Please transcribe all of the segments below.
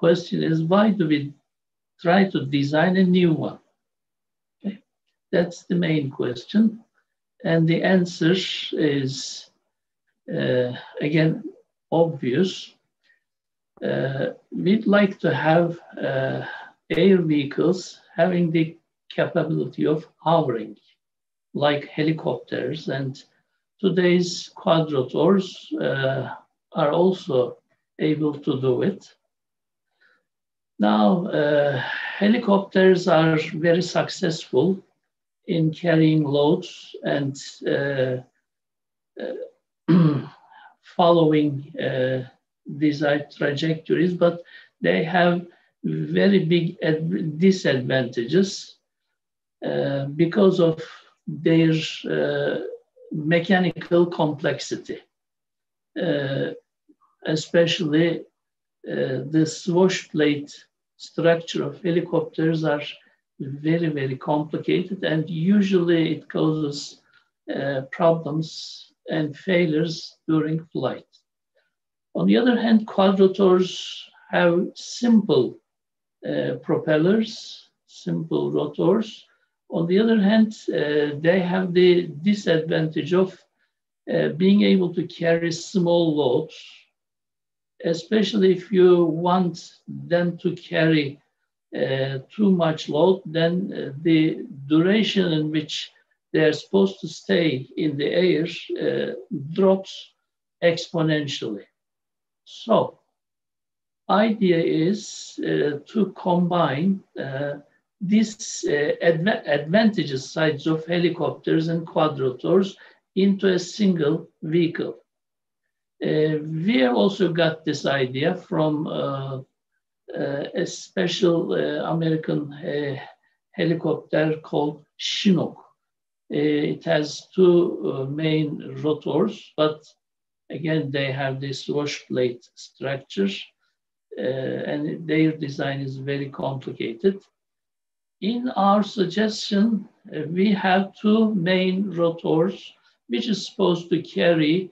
question is, why do we try to design a new one? Okay. That's the main question. And the answer is, again, obvious. We'd like to have air vehicles having the capability of hovering, like helicopters, and today's quadrotors are also able to do it. Now, helicopters are very successful in carrying loads and following desired trajectories, but they have very big disadvantages because of their mechanical complexity, especially the swash plate structure of helicopters are very, very complicated, and usually it causes problems and failures during flight. On the other hand, quadrotors have simple propellers, simple rotors. On the other hand, they have the disadvantage of being able to carry small loads, especially if you want them to carry too much load, then the duration in which they are supposed to stay in the air drops exponentially. So, idea is to combine these advantageous sides of helicopters and quadrotors into a single vehicle. We have also got this idea from a special American helicopter called Chinook. It has two main rotors, but again, they have this wash plate structure, and their design is very complicated. In our suggestion, we have two main rotors, which is supposed to carry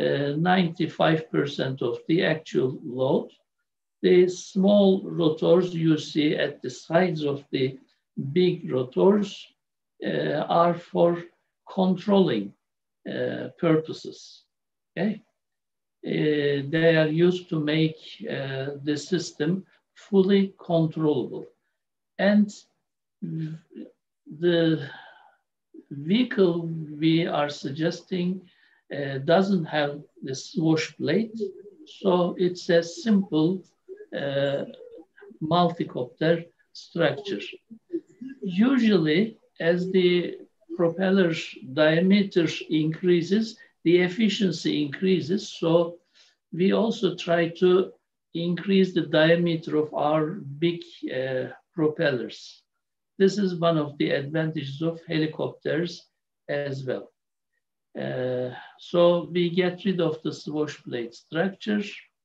95% of the actual load. The small rotors you see at the sides of the big rotors are for controlling purposes. Okay? They are used to make the system fully controllable. And the vehicle we are suggesting doesn't have the swash plate, so it's a simple multi-copter structure. Usually, as the propeller diameter increases, the efficiency increases, so we also try to increase the diameter of our big propellers. This is one of the advantages of helicopters as well. So we get rid of the swash plate structure,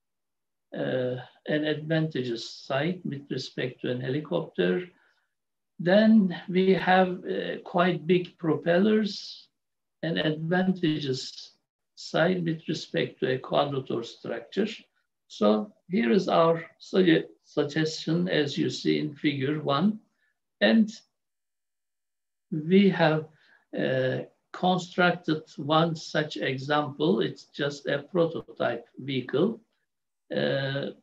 an advantageous side with respect to an helicopter. Then we have quite big propellers, an advantageous side with respect to a quadrotor structure. So here is our suggestion, as you see in figure 1. And we have constructed one such example. It's just a prototype vehicle. The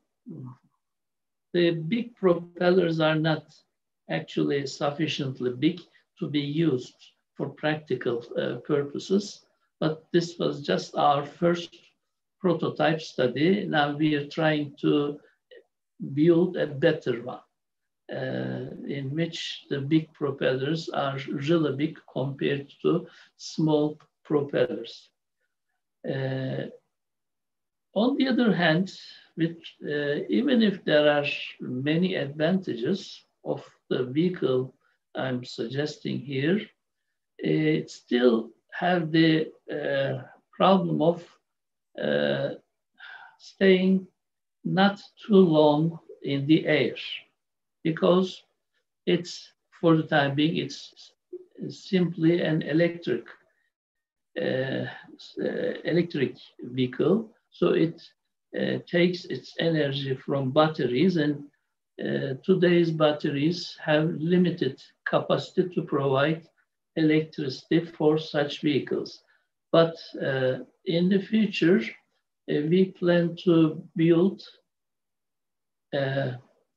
big propellers are not actually sufficiently big to be used for practical purposes, but this was just our first prototype study. Now we are trying to build a better one, in which the big propellers are really big compared to small propellers. On the other hand, even if there are many advantages of the vehicle I'm suggesting here, it still have the problem of staying not too long in the air, because it's, for the time being, it's simply an electric vehicle. So it takes its energy from batteries, and today's batteries have limited capacity to provide electricity for such vehicles. But in the future, we plan to build a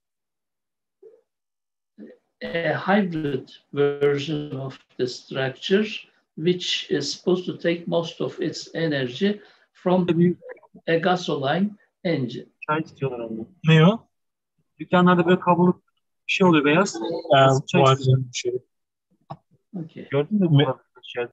hybrid version of the structure, which is supposed to take most of its energy from a gasoline engine. Çay istiyorlar ondan. Ne o? Dükkanlarda böyle kabloluk bir şey oluyor beyaz. Var bir şey. Okay. Gördün mü bu şey?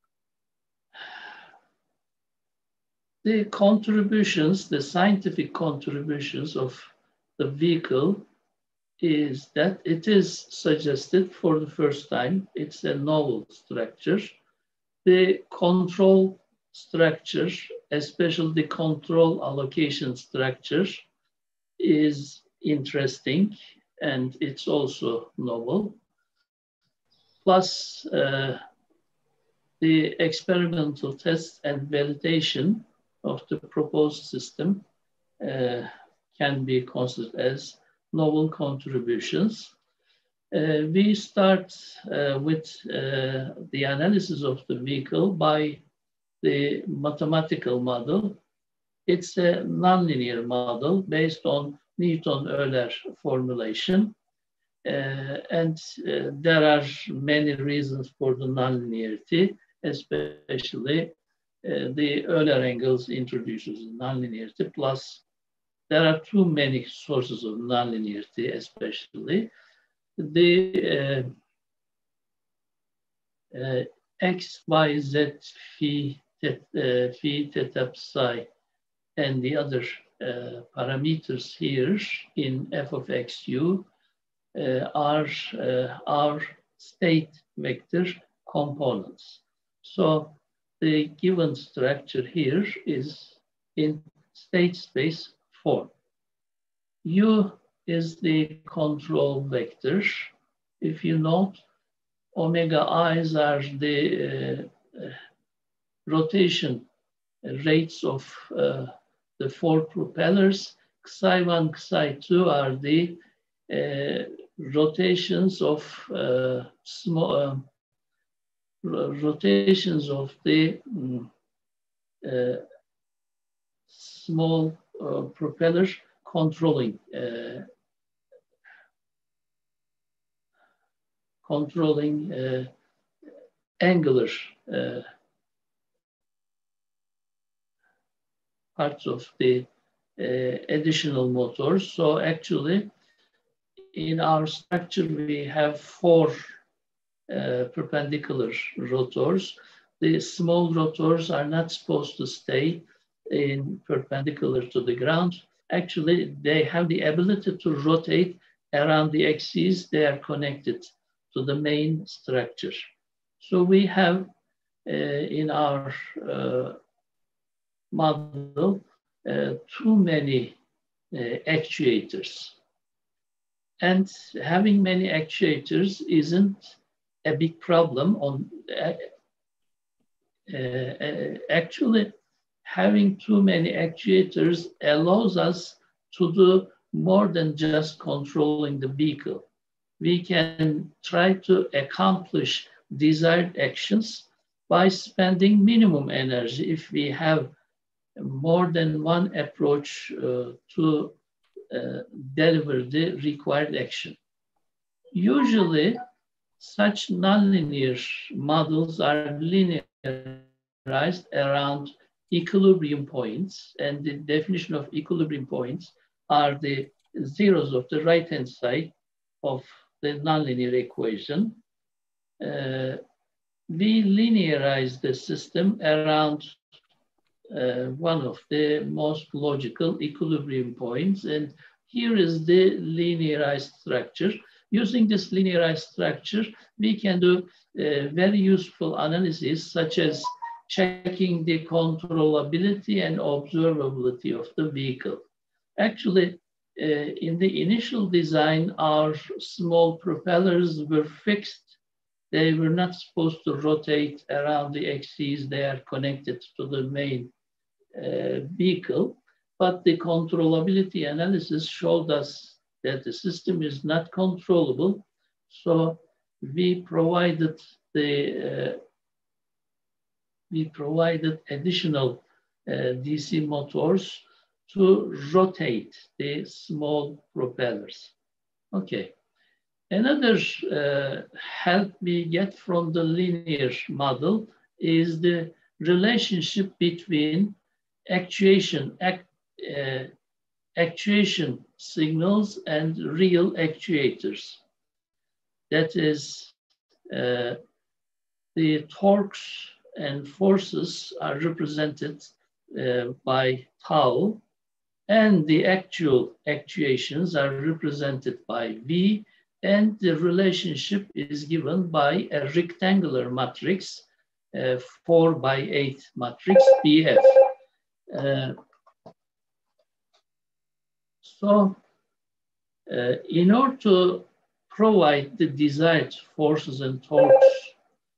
The contributions, the scientific contributions of the vehicle is that it is suggested for the first time. It's a novel structure. The control structure, especially the control allocation structure, is interesting and it's also novel. Plus, the experimental tests and validation of the proposed system can be considered as novel contributions. We start with the analysis of the vehicle by the mathematical model. It's a nonlinear model based on Newton-Euler formulation. And there are many reasons for the nonlinearity, especially the Euler angles introduces nonlinearity, plus there are too many sources of nonlinearity, especially the x, y, z, phi, theta, psi, and the other parameters here in f of xu are our state vector components. So the given structure here is in state space form. U is the control vector. If you note, omega i's are the rotation rates of the four propellers. Xi1, Xi2 are the rotations of rotations of the small propeller controlling angular parts of the additional motors. So actually, in our structure, we have four perpendicular rotors. The small rotors are not supposed to stay in perpendicular to the ground. Actually, they have the ability to rotate around the axes. They are connected to the main structure. So we have in our model too many actuators. And having many actuators isn't a big problem. Actually, having too many actuators allows us to do more than just controlling the vehicle. We can try to accomplish desired actions by spending minimum energy if we have more than one approach to deliver the required action. Usually, such nonlinear models are linearized around equilibrium points, and the definition of equilibrium points are the zeros of the right-hand side of the nonlinear equation. We linearize the system around one of the most logical equilibrium points, and here is the linearized structure. Using this linearized structure, we can do very useful analysis, such as checking the controllability and observability of the vehicle. Actually, in the initial design, our small propellers were fixed. They were not supposed to rotate around the axes. They are connected to the main vehicle. but the controllability analysis showed us that the system is not controllable. So we provided additional DC motors to rotate the small propellers. Okay. Another help we get from the linear model is the relationship between actuation signals and real actuators. That is, the torques and forces are represented by tau, and the actual actuations are represented by V, and the relationship is given by a rectangular matrix, 4x8 matrix, BF. So in order to provide the desired forces and torques,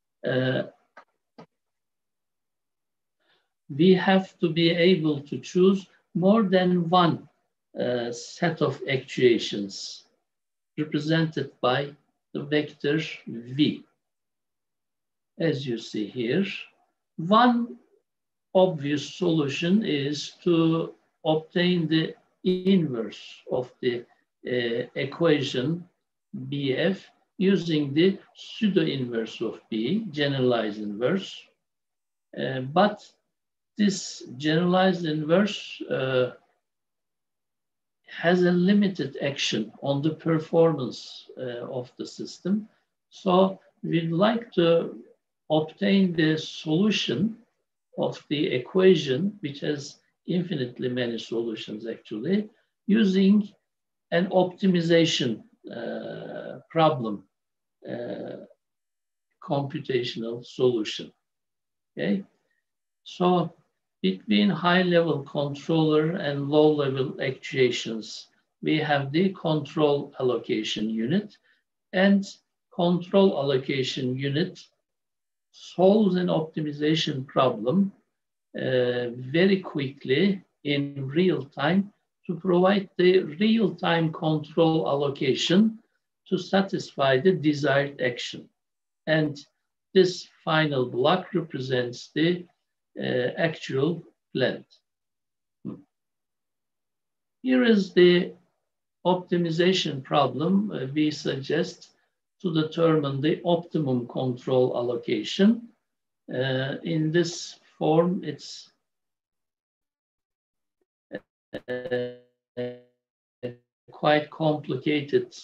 we have to be able to choose more than one set of actuations represented by the vector V. As you see here, one obvious solution is to obtain the inverse of the equation BF using the pseudo-inverse of B, generalized inverse. But this generalized inverse has a limited action on the performance of the system. So we'd like to obtain the solution of the equation, which has infinitely many solutions actually, using an optimization problem, computational solution. Okay, so between high-level controller and low-level actuations, we have the control allocation unit, and control allocation unit solves an optimization problem very quickly in real time to provide the real-time control allocation to satisfy the desired action. And this final block represents the actual blend. Here is the optimization problem we suggest to determine the optimum control allocation. In this form, it's quite complicated,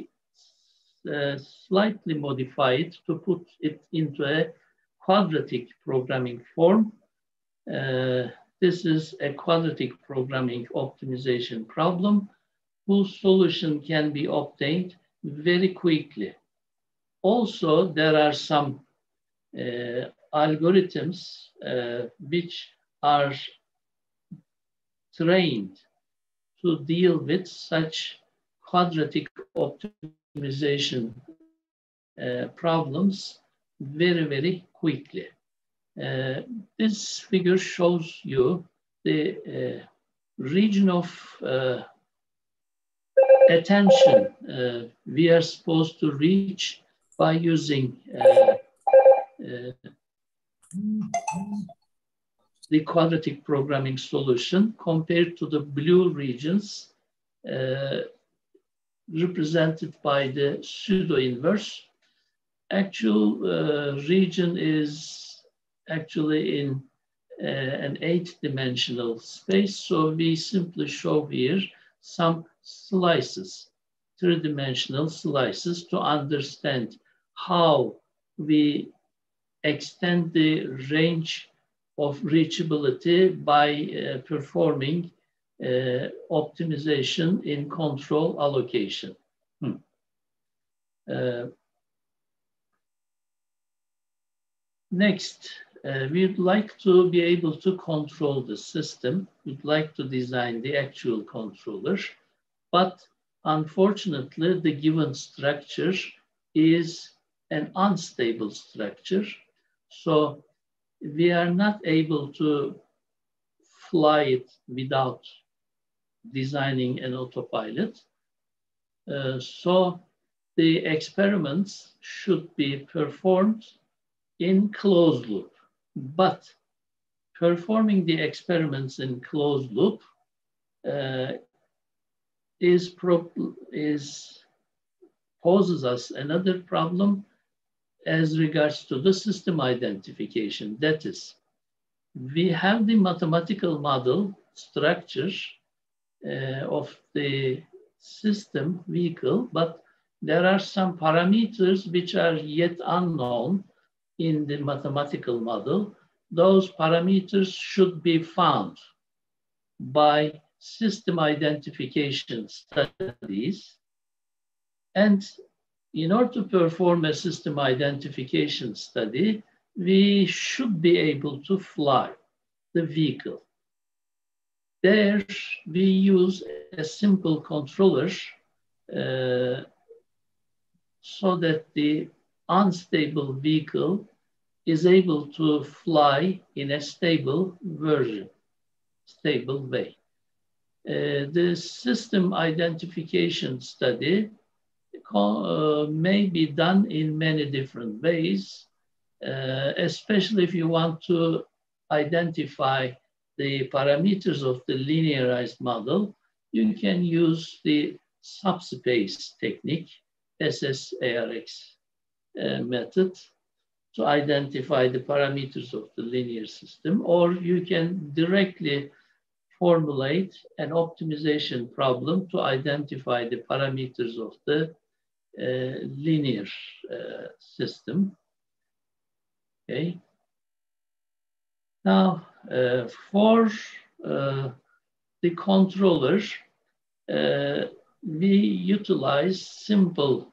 slightly modified to put it into a quadratic programming form. This is a quadratic programming optimization problem whose solution can be obtained very quickly. Also, there are some algorithms which are trained to deal with such quadratic optimization problems very, very quickly. This figure shows you the region of attention we are supposed to reach by using the quadratic programming solution compared to the blue regions represented by the pseudo-inverse. Actual region is actually in an 8-dimensional space, so we simply show here some slices, 3-dimensional slices, to understand how we extend the range of reachability by performing optimization in control allocation. Next, we'd like to be able to control the system. We'd like to design the actual controller, but unfortunately, the given structure is an unstable structure. So we are not able to fly it without designing an autopilot. So the experiments should be performed in closed loop. But performing the experiments in closed loop poses us another problem as regards to the system identification. That is, we have the mathematical model structure of the system vehicle, but there are some parameters which are yet unknown in the mathematical model. Those parameters should be found by system identification studies. And in order to perform a system identification study, we should be able to fly the vehicle. There we use a simple controller so that the unstable vehicle is able to fly in a stable way. The system identification study may be done in many different ways, especially if you want to identify the parameters of the linearized model. You can use the subspace technique, SSARX method, to identify the parameters of the linear system, or you can directly formulate an optimization problem to identify the parameters of the linear system. Okay. Now, for the controller, we utilize simple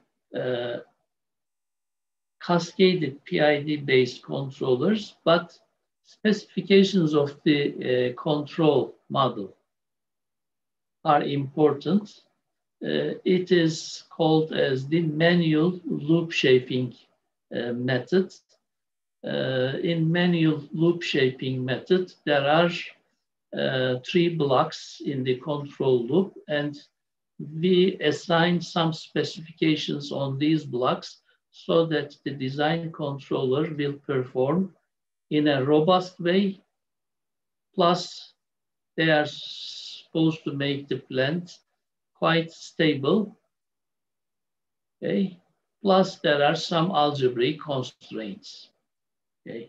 cascaded PID-based controllers, but specifications of the control model are important. It is called as the manual loop shaping method. In manual loop shaping method, there are 3 blocks in the control loop, and we assign some specifications on these blocks so that the design controller will perform in a robust way. Plus, they are supposed to make the plant quite stable. Okay. Plus, there are some algebraic constraints. Okay.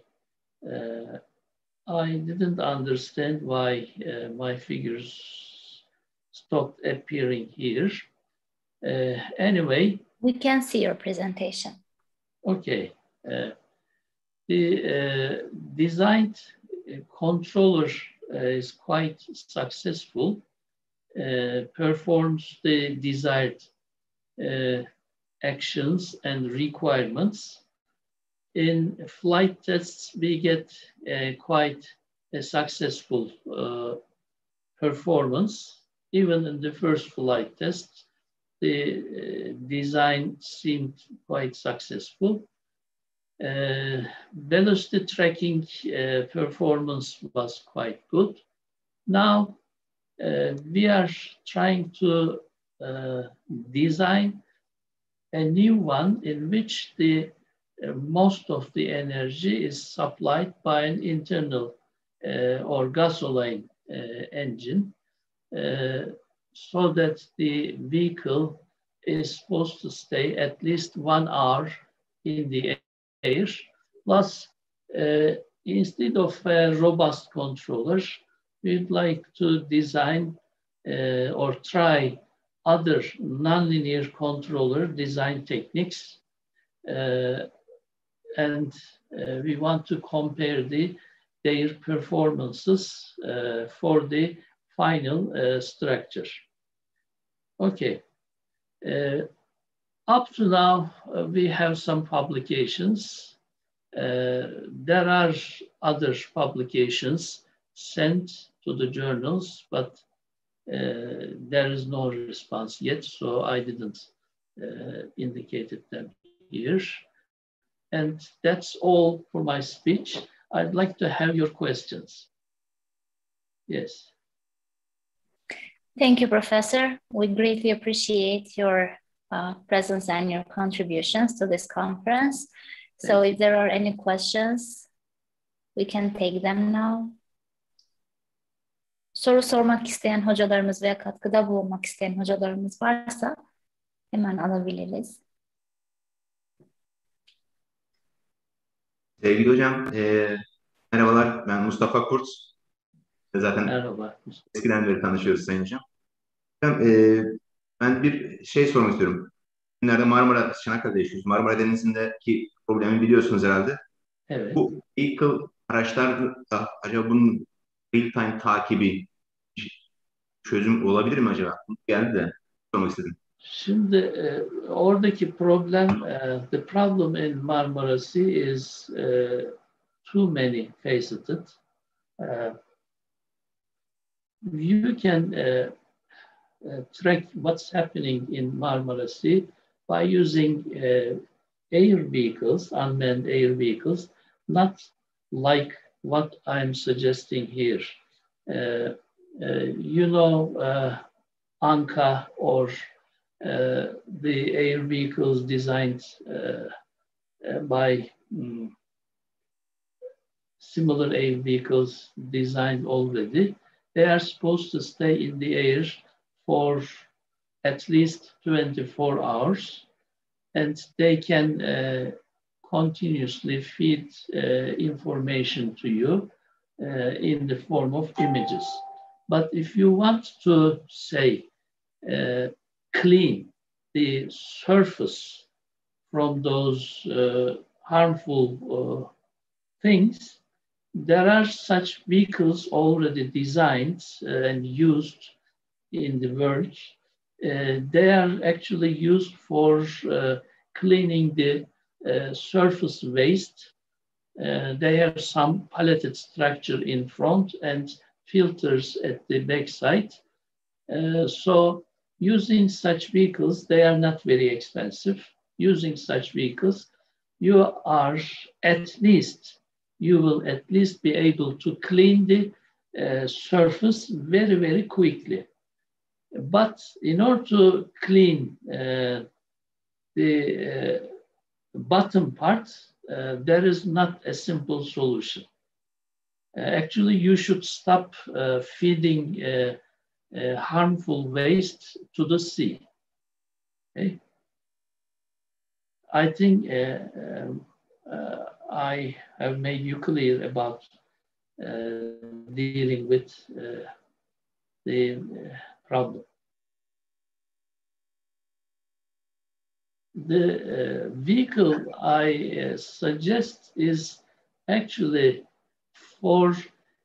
I didn't understand why my figures stopped appearing here. Anyway. We can see your presentation. Okay. The designed controller is quite successful, performs the desired actions and requirements. In flight tests, we get quite a successful performance. Even in the first flight test, the design seemed quite successful. Velocity tracking performance was quite good. Now, we are trying to design a new one in which the most of the energy is supplied by an internal or gasoline engine, so that the vehicle is supposed to stay at least 1 hour in the air. Plus, instead of a robust controller, we'd like to design or try other nonlinear controller design techniques. And we want to compare their performances for the final structure. Okay. Up to now, we have some publications. There are other publications sent to the journals, but there is no response yet, so I didn't indicate them here. And that's all for my speech. I'd like to have your questions. Yes. Thank you, Professor. We greatly appreciate your presence and your contributions to this conference. So if there are any questions, we can take them now. Soru sormak isteyen hocalarımız veya katkıda bulunmak isteyen hocalarımız varsa hemen alabiliriz. Sevgili hocam, merhabalar. Ben Mustafa Kurt. Zaten Merhaba. eskiden beri tanışıyoruz Sayın Hocam. Hocam, ben bir şey sormak istiyorum. Günlerde Marmara, Çanakkale'de yaşıyoruz. Marmara Denizi'ndeki problemi biliyorsunuz herhalde. Evet. Bu vehicle araçlarda acaba bunun real-time takibi çözüm olabilir mi acaba? Geldi de sormak istedim. Şimdi oradaki problem, the problem in Marmara Sea is too many faceted. You can track what's happening in Marmara Sea by using air vehicles, unmanned air vehicles, not like what I'm suggesting here. You know, Anka or the air vehicles designed by similar air vehicles designed already. They are supposed to stay in the air for at least 24 hours, and they can continuously feed information to you in the form of images. But if you want to say clean the surface from those harmful things, there are such vehicles already designed and used in the world. They are actually used for cleaning the surface waste. They have some palleted structure in front and filters at the backside. So using such vehicles, they are not very expensive. Using such vehicles, you will at least be able to clean the surface very, very quickly. But in order to clean the bottom part, there is not a simple solution. Actually, you should stop feeding harmful waste to the sea. Okay? I think I have made you clear about dealing with the problem. The vehicle I suggest is actually for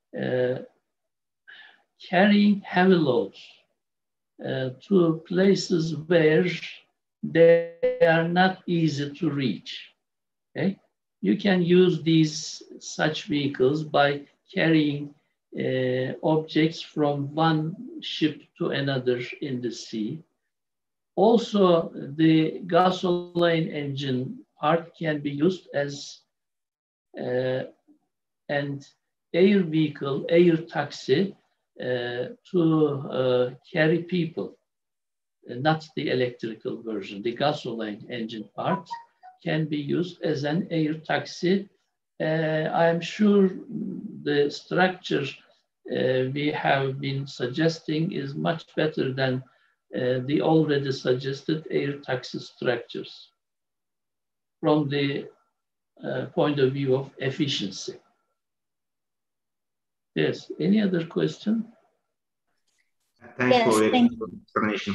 carrying heavy loads to places where they are not easy to reach. Okay? You can use such vehicles by carrying objects from one ship to another in the sea. Also, the gasoline engine part can be used as an air vehicle, air taxi to carry people, not the electrical version. The gasoline engine part can be used as an air taxi. I'm sure the structure we have been suggesting is much better than the already suggested air taxi structures from the point of view of efficiency. Yes, any other question? Thanks for your explanation.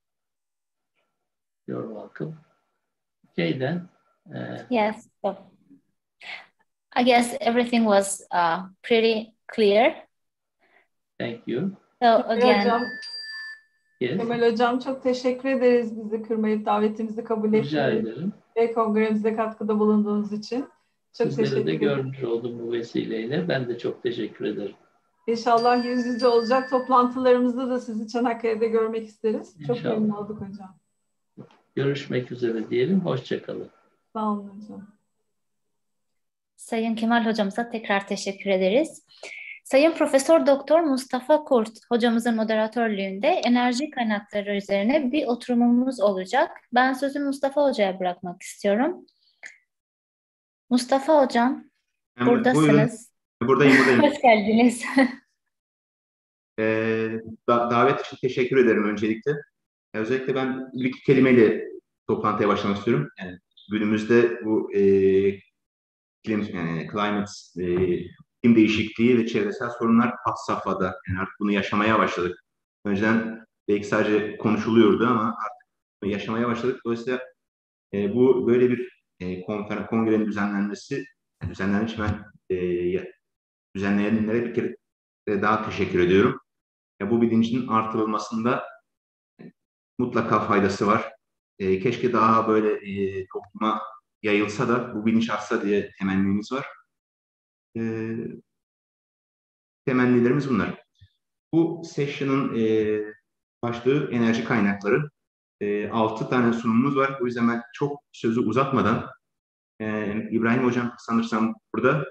You're welcome. Okay, then. Yes, so I guess everything was pretty clear. Thank you. So again, Hocam, Yes. Kemal Hocam çok teşekkür ederiz bizi kırmayıp davetimizi kabul Rica ettiğiniz ederim. ve kongremize katkıda bulunduğunuz için. Çok Sizlere teşekkür de ederim. görmüş oldum bu vesileyle. Ben de çok teşekkür ederim. İnşallah yüz yüze olacak toplantılarımızda da sizi Çanakkale'de görmek isteriz. Çok İnşallah. memnun olduk hocam. Görüşmek üzere diyelim. Hoşça kalın. Sağ olun hocam. Sayın Kemal hocamıza tekrar teşekkür ederiz. Sayın Profesör Doktor Mustafa Kurt hocamızın moderatörlüğünde enerji kaynakları üzerine bir oturumumuz olacak. Ben sözü Mustafa Hoca'ya bırakmak istiyorum. Mustafa Hocam, Buyurun. buradasınız. Buradayım. Hoş geldiniz. Davet için teşekkür ederim öncelikle. Özellikle ben bir iki kelimeyle toplantıya başlamak istiyorum. Yani günümüzde bu climate, iklim değişikliği ve çevresel sorunlar had safhada. Yani artık bunu yaşamaya başladık. Önceden belki sadece konuşuluyordu ama artık bunu yaşamaya başladık. Dolayısıyla bu böyle bir kongrenin düzenlenmiş ben düzenleyenlere bir kere daha teşekkür ediyorum. Bu bilincin artırılmasında mutlaka faydası var. Keşke daha böyle topluma yayılsa da bu bilinç artsa diye temennimiz var. Temennilerimiz bunlar. Bu session'ın başlığı enerji kaynakları. 6 tane sunumumuz var. O yüzden ben çok sözü uzatmadan İbrahim Hocam sanırsam burada.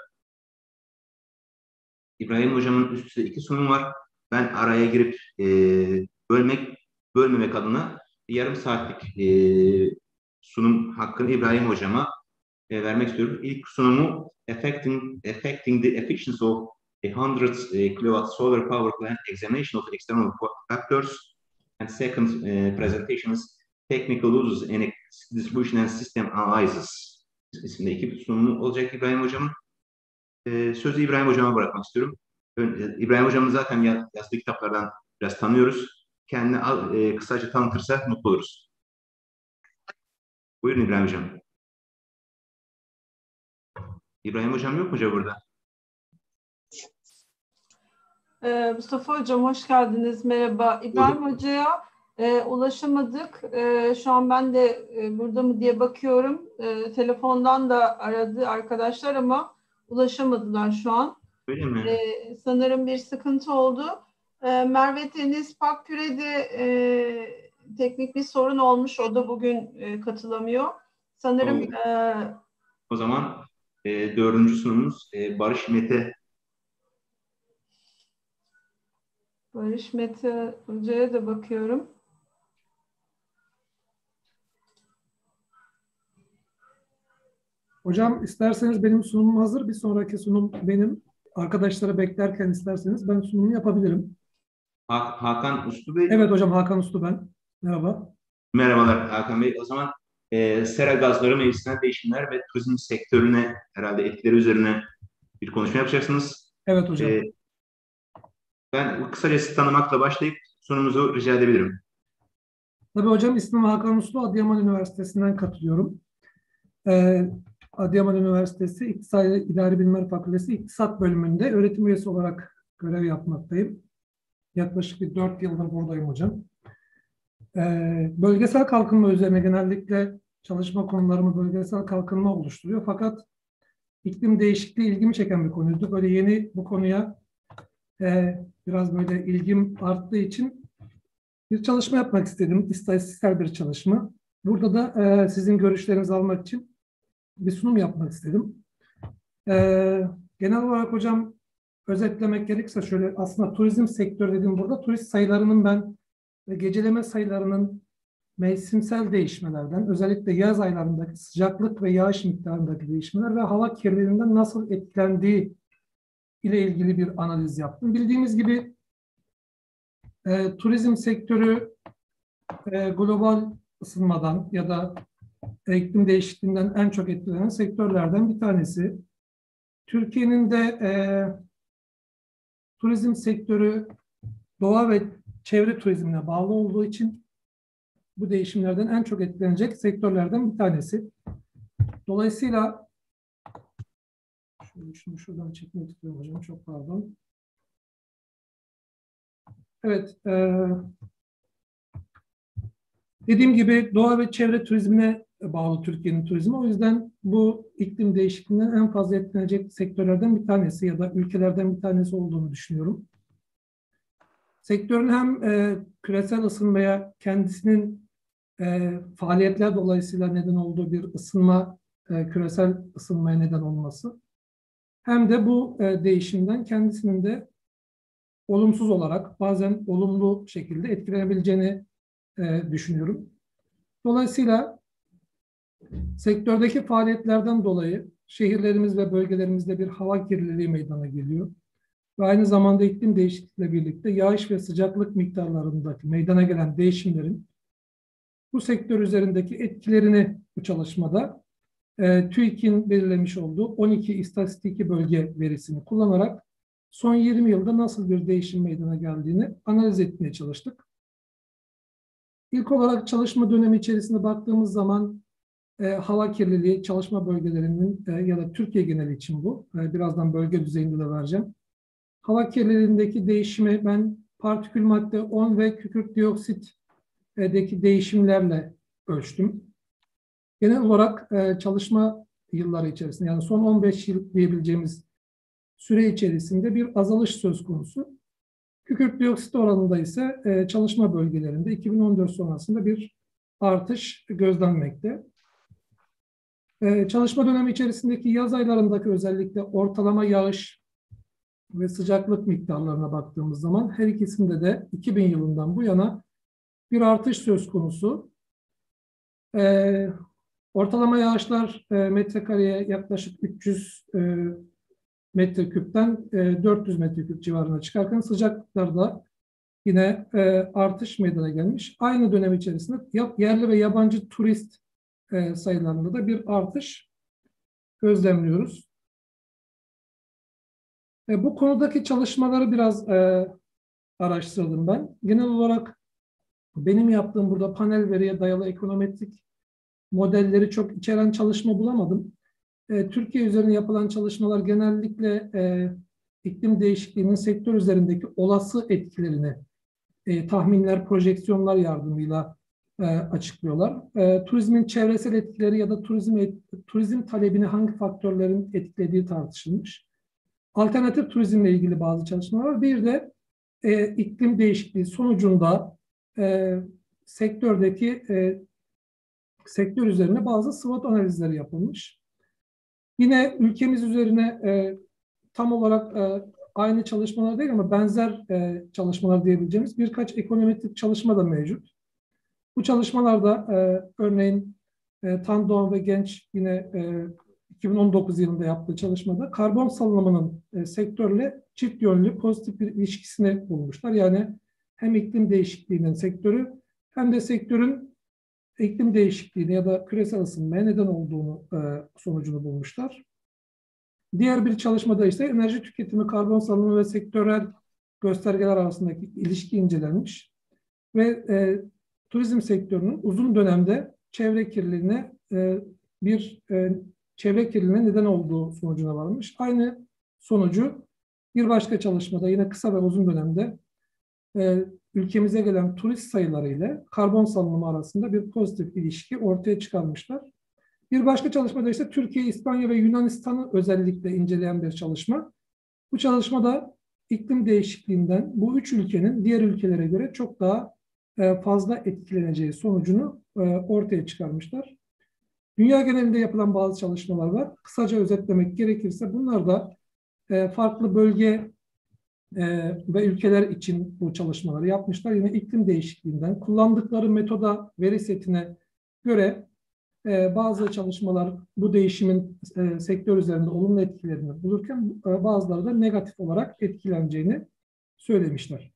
İbrahim Hocam'ın üst üste 2 sunumu var. Ben araya girip bölmemek adına yarım saatlik sunum hakkını İbrahim Hocam'a vermek istiyorum. İlk sunumu Affecting the Efficiency of a 100 kilowatt solar power plant examination of external factors, and second presentation is Technical Uses and Distribution and System Analysis isimli iki sunumu olacak İbrahim Hocam'ın. Sözü İbrahim Hocam'a bırakmak istiyorum. İbrahim Hocam'ı zaten yazdığı kitaplardan biraz tanıyoruz. Kendini kısaca tanıtırsa mutlu oluruz. Buyurun İbrahim Hocam. İbrahim Hocam yok mu acaba burada? Mustafa Hocam hoş geldiniz. Merhaba. İbrahim Hoca'ya ulaşamadık. Şu an ben de burada mı diye bakıyorum. Telefondan da aradı arkadaşlar ama ulaşamadılar şu an. Öyle mi? Sanırım bir sıkıntı oldu. Merve Deniz Pakküre'de teknik bir sorun olmuş. O da bugün katılamıyor. Sanırım o zaman 4. sunumumuz Barış Mete Hoca'ya da bakıyorum. Hocam isterseniz benim sunumum hazır. Bir sonraki sunum benim. Arkadaşları beklerken isterseniz ben sunumu yapabilirim. Hakan Uslu Bey. Evet hocam, Hakan Uslu ben. Merhaba. Merhabalar Hakan Bey. O zaman sera gazları, mevsimsel değişimler ve turizm sektörüne herhalde etkileri üzerine bir konuşma yapacaksınız. Evet hocam. Ben kısaca sizi tanımakla başlayıp sunumunuzu rica edebilirim. Tabii hocam, ismim Hakan Uslu. Adıyaman Üniversitesi'nden katılıyorum. Adıyaman Üniversitesi İktisadi İdari Bilimler Fakültesi İktisat Bölümünde öğretim üyesi olarak görev yapmaktayım. Yaklaşık bir 4 yıldır buradayım hocam. Bölgesel kalkınma üzerine genellikle çalışma konularımı bölgesel kalkınma oluşturuyor. Fakat iklim değişikliği ilgimi çeken bir konuydu. Böyle yeni bu konuya biraz böyle ilgim arttığı için bir çalışma yapmak istedim. İstatistiksel bir çalışma. Burada da sizin görüşlerinizi almak için bir sunum yapmak istedim. Genel olarak hocam özetlemek gerekirse şöyle, aslında turizm sektörü dediğim burada turist sayılarının ben ve geceleme sayılarının mevsimsel değişmelerden, özellikle yaz aylarındaki sıcaklık ve yağış miktarındaki değişmeler ve hava kirliliğinden nasıl etkilendiği ile ilgili bir analiz yaptım. Bildiğimiz gibi turizm sektörü global ısınmadan ya da iklim değişikliğinden en çok etkilenen sektörlerden bir tanesi. Türkiye'nin de turizm sektörü doğa ve çevre turizmine bağlı olduğu için bu değişimlerden en çok etkilenecek sektörlerden bir tanesi. Dolayısıyla şunu şuradan çekmek istiyorum hocam, çok pardon. Evet, dediğim gibi doğa ve çevre turizmine bağlı Türkiye'nin turizmi. O yüzden bu iklim değişikliğinden en fazla etkilenecek sektörlerden bir tanesi ya da ülkelerden bir tanesi olduğunu düşünüyorum. Sektörün hem küresel ısınmaya, kendisinin faaliyetler dolayısıyla neden olduğu bir ısınma, küresel ısınmaya neden olması hem de bu değişimden kendisinin de olumsuz olarak bazen olumlu şekilde etkilenebileceğini düşünüyorum. Dolayısıyla sektördeki faaliyetlerden dolayı şehirlerimiz ve bölgelerimizde bir hava kirliliği meydana geliyor. Ve aynı zamanda iklim değişikliğiyle birlikte yağış ve sıcaklık miktarlarındaki meydana gelen değişimlerin bu sektör üzerindeki etkilerini bu çalışmada TÜİK'in belirlemiş olduğu 12 istatistiki bölge verisini kullanarak son 20 yılda nasıl bir değişim meydana geldiğini analiz etmeye çalıştık. İlk olarak çalışma dönemi içerisinde baktığımız zaman hava kirliliği çalışma bölgelerinin ya da Türkiye geneli için bu. Birazdan bölge düzeyinde de vereceğim. Hava kirliliğindeki değişimi ben partikül madde 10 ve kükürt dioksitteki değişimlerle ölçtüm. Genel olarak çalışma yılları içerisinde yani son 15 yıl diyebileceğimiz süre içerisinde bir azalış söz konusu. Kükürt dioksit oranında ise çalışma bölgelerinde 2014 sonrasında bir artış gözlenmekte. Çalışma dönemi içerisindeki yaz aylarındaki özellikle ortalama yağış ve sıcaklık miktarlarına baktığımız zaman her ikisinde de 2000 yılından bu yana bir artış söz konusu. Ortalama yağışlar metrekareye yaklaşık 300 metreküpten 400 metreküp civarına çıkarken sıcaklıklarda yine artış meydana gelmiş. Aynı dönem içerisinde yerli ve yabancı turist sayılarında da bir artış gözlemliyoruz. Bu konudaki çalışmaları biraz araştırdım ben. Genel olarak benim yaptığım burada panel veriye dayalı ekonometrik modelleri çok içeren çalışma bulamadım. Türkiye üzerine yapılan çalışmalar genellikle iklim değişikliğinin sektör üzerindeki olası etkilerini tahminler, projeksiyonlar yardımıyla açıklıyorlar. Turizmin çevresel etkileri ya da turizm talebini hangi faktörlerin etkilediği tartışılmış. Alternatif turizmle ilgili bazı çalışmalar var. Bir de iklim değişikliği sonucunda sektör üzerine bazı SWOT analizleri yapılmış. Yine ülkemiz üzerine tam olarak aynı çalışmalar değil ama benzer çalışmalar diyebileceğimiz birkaç ekonometrik çalışma da mevcut. Bu çalışmalarda örneğin Tan Doğan ve Genç yine 2019 yılında yaptığı çalışmada karbon salınımının sektörle çift yönlü pozitif bir ilişkisini bulmuşlar. Yani hem iklim değişikliğinin sektörü hem de sektörün iklim değişikliğine ya da küresel ısınmaya neden olduğunu sonucunu bulmuşlar. Diğer bir çalışmada ise enerji tüketimi, karbon salınımı ve sektörel göstergeler arasındaki ilişki incelenmiş ve turizm sektörünün uzun dönemde çevre kirliliğine neden olduğu sonucuna varmış. Aynı sonucu bir başka çalışmada yine kısa ve uzun dönemde ülkemize gelen turist sayıları ile karbon salınımı arasında bir pozitif ilişki ortaya çıkarmışlar. Bir başka çalışmada ise Türkiye, İspanya ve Yunanistan'ı özellikle inceleyen bir çalışma. Bu çalışmada iklim değişikliğinden bu üç ülkenin diğer ülkelere göre çok daha fazla etkileneceği sonucunu ortaya çıkarmışlar. Dünya genelinde yapılan bazı çalışmalar var. Kısaca özetlemek gerekirse bunlar da farklı bölge ve ülkeler için bu çalışmaları yapmışlar. Yine iklim değişikliğinden kullandıkları metoda, veri setine göre bazı çalışmalar bu değişimin sektör üzerinde olumlu etkilerini bulurken bazıları da negatif olarak etkileneceğini söylemişler.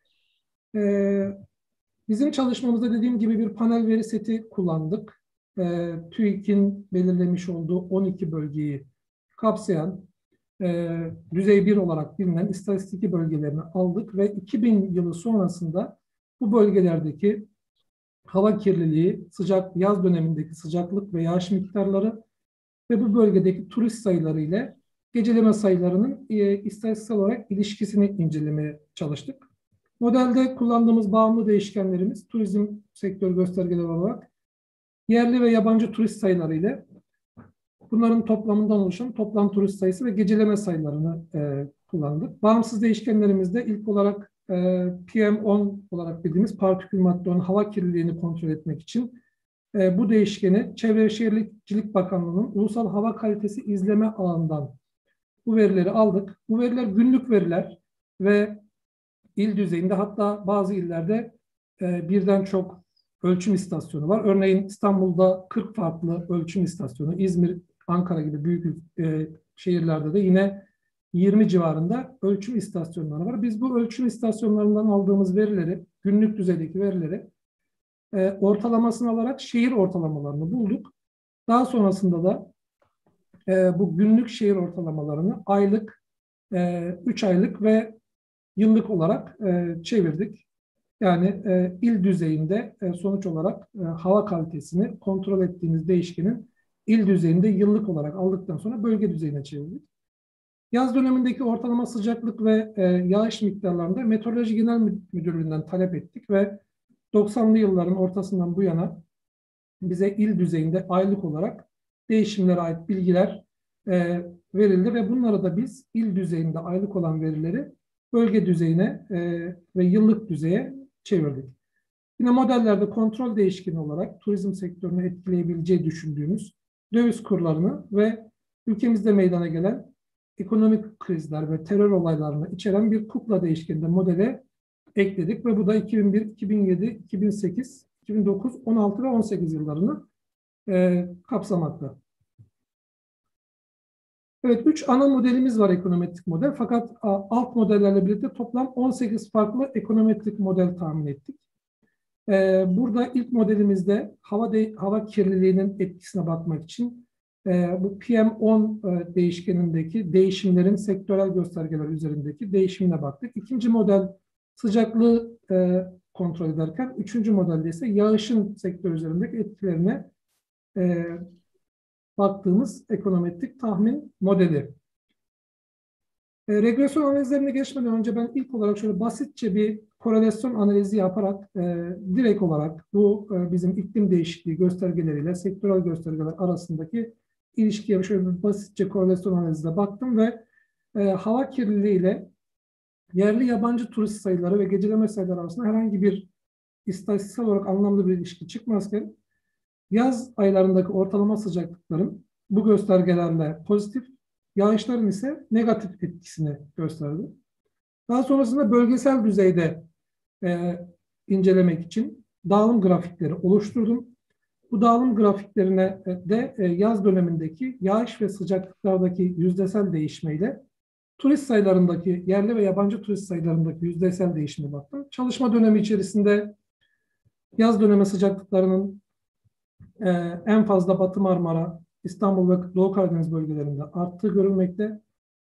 Bizim çalışmamızda dediğim gibi bir panel veri seti kullandık. TÜİK'in belirlemiş olduğu 12 bölgeyi kapsayan düzey 1 olarak bilinen istatistiki bölgelerini aldık ve 2000 yılı sonrasında bu bölgelerdeki hava kirliliği, yaz dönemindeki sıcaklık ve yağış miktarları ve bu bölgedeki turist sayıları ile geceleme sayılarının istatistiksel olarak ilişkisini incelemeye çalıştık. Modelde kullandığımız bağımlı değişkenlerimiz turizm sektör göstergeleri olarak yerli ve yabancı turist sayıları ile bunların toplamından oluşan toplam turist sayısı ve geceleme sayılarını kullandık. Bağımsız değişkenlerimizde ilk olarak PM10 olarak bildiğimiz partikül madde 10 hava kirliliğini kontrol etmek için bu değişkeni Çevre ve Şehircilik Bakanlığı'nın Ulusal Hava Kalitesi İzleme Ağı'ndan bu verileri aldık. Bu veriler günlük veriler ve il düzeyinde, hatta bazı illerde birden çok ölçüm istasyonu var. Örneğin İstanbul'da 40 farklı ölçüm istasyonu, İzmir, Ankara gibi büyük şehirlerde de yine 20 civarında ölçüm istasyonları var. Biz bu ölçüm istasyonlarından aldığımız verileri, günlük düzeydeki verileri ortalamasını alarak şehir ortalamalarını bulduk. Daha sonrasında da bu günlük şehir ortalamalarını aylık, 3 aylık ve yıllık olarak çevirdik. Yani il düzeyinde sonuç olarak hava kalitesini kontrol ettiğimiz değişkenin il düzeyinde yıllık olarak aldıktan sonra bölge düzeyine çevirdik. Yaz dönemindeki ortalama sıcaklık ve yağış miktarlarını da Meteoroloji Genel Müdürlüğü'nden talep ettik ve 90'lı yılların ortasından bu yana bize il düzeyinde aylık olarak değişimlere ait bilgiler verildi ve bunları da biz il düzeyinde aylık olan verileri bölge düzeyine ve yıllık düzeye çevirdik. Yine modellerde kontrol değişkeni olarak turizm sektörünü etkileyebileceği düşündüğümüz döviz kurlarını ve ülkemizde meydana gelen ekonomik krizler ve terör olaylarını içeren bir kukla değişkeninde modele ekledik ve bu da 2001, 2007, 2008, 2009, 16 ve 18 yıllarını kapsamakta. Evet, 3 ana modelimiz var ekonometrik model. Fakat alt modellerle birlikte toplam 18 farklı ekonometrik model tahmin ettik. Burada ilk modelimizde hava kirliliğinin etkisine bakmak için bu PM10 değişkenindeki değişimlerin sektörel göstergeler üzerindeki değişimine baktık. İkinci model sıcaklığı kontrol ederken, üçüncü modelde ise yağışın sektör üzerindeki etkilerine baktığımız ekonometrik tahmin modeli. Regresyon analizlerine geçmeden önce ben ilk olarak şöyle basitçe bir korelasyon analizi yaparak direkt olarak bu bizim iklim değişikliği göstergeleriyle sektörel göstergeler arasındaki ilişkiye şöyle bir basitçe korelasyon analizine baktım ve hava kirliliği ile yerli yabancı turist sayıları ve geceleme sayıları arasında herhangi bir istatistiksel olarak anlamlı bir ilişki çıkmazken yaz aylarındaki ortalama sıcaklıkların bu göstergelerle pozitif, yağışların ise negatif etkisini gösterdi. Daha sonrasında bölgesel düzeyde incelemek için dağılım grafikleri oluşturdum. Bu dağılım grafiklerine de yaz dönemindeki yağış ve sıcaklıklardaki yüzdesel değişmeyle turist sayılarındaki, yerli ve yabancı turist sayılarındaki yüzdesel değişime baktım. Çalışma dönemi içerisinde yaz dönemi sıcaklıklarının en fazla Batı Marmara, İstanbul ve Doğu Karadeniz bölgelerinde arttığı görülmekte.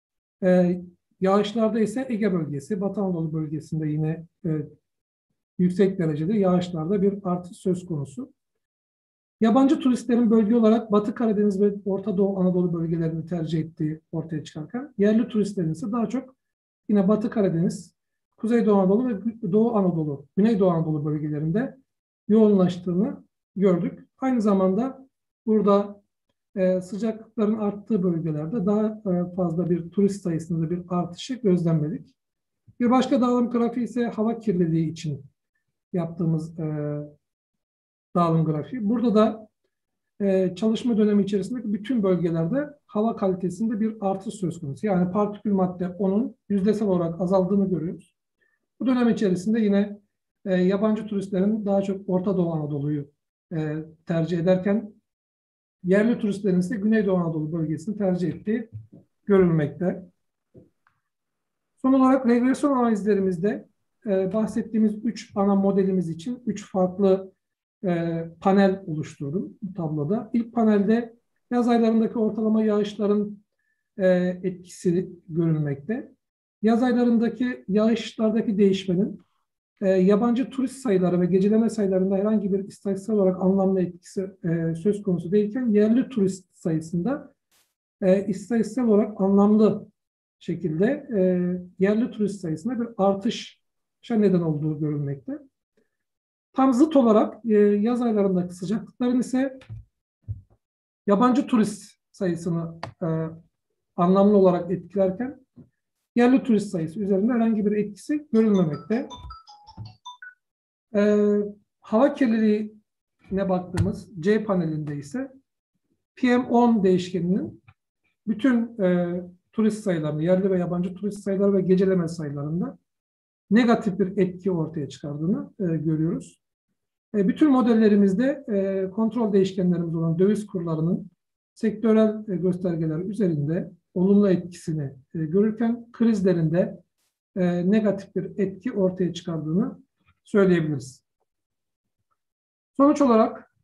Yağışlarda ise Ege bölgesi, Batı Anadolu bölgesinde yine yüksek derecede yağışlarda bir artış söz konusu. Yabancı turistlerin bölge olarak Batı Karadeniz ve Orta Doğu Anadolu bölgelerini tercih ettiği ortaya çıkarken, yerli turistlerin ise daha çok yine Batı Karadeniz, Kuzeydoğu Anadolu ve Doğu Anadolu, Güneydoğu Anadolu bölgelerinde yoğunlaştığını gördük. Aynı zamanda burada sıcaklıkların arttığı bölgelerde daha fazla bir turist sayısında bir artışı gözlemledik. Bir başka dağılım grafiği ise hava kirliliği için yaptığımız dağılım grafiği. Burada da çalışma dönemi içerisindeki bütün bölgelerde hava kalitesinde bir artış söz konusu. Yani partikül madde 10'un yüzdesel olarak azaldığını görüyoruz. Bu dönem içerisinde yine yabancı turistlerin daha çok Orta Doğu Anadolu'yu tercih ederken yerli turistlerin ise Güneydoğu Anadolu bölgesini tercih ettiği görülmekte. Son olarak regresyon analizlerimizde bahsettiğimiz 3 ana modelimiz için 3 farklı panel oluşturdum bu tabloda. İlk panelde yaz aylarındaki ortalama yağışların etkisi görülmekte. Yaz aylarındaki yağışlardaki değişmenin yabancı turist sayıları ve geceleme sayılarında herhangi bir istatistiksel olarak anlamlı etkisi söz konusu değilken yerli turist sayısında istatistiksel olarak anlamlı şekilde yerli turist sayısında bir artışa neden olduğu görülmekte. Tam zıt olarak yaz aylarındaki sıcaklıkların ise yabancı turist sayısını anlamlı olarak etkilerken yerli turist sayısı üzerinde herhangi bir etkisi görülmemekte. Hava kirliliğine baktığımız C panelinde ise PM10 değişkeninin bütün turist sayılarında, yerli ve yabancı turist sayıları ve geceleme sayılarında negatif bir etki ortaya çıkardığını görüyoruz. Bütün modellerimizde kontrol değişkenlerimiz olan döviz kurlarının sektörel göstergeler üzerinde olumlu etkisini görürken krizlerinde negatif bir etki ortaya çıkardığını söyleyebiliriz. Sonuç olarak